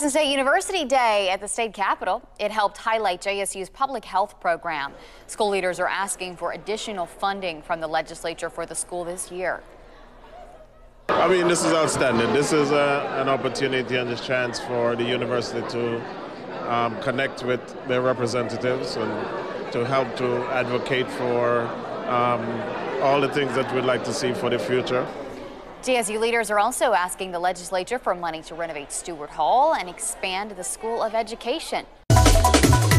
Jackson State University Day at the state capitol. It helped highlight JSU's public health program. School leaders are asking for additional funding from the legislature for the school this year. I mean, this is outstanding. This is an opportunity and a chance for the university to connect with their representatives and to help to advocate for all the things that we'd like to see for the future. JSU leaders are also asking the legislature for money to renovate Stewart Hall and expand the School of Education.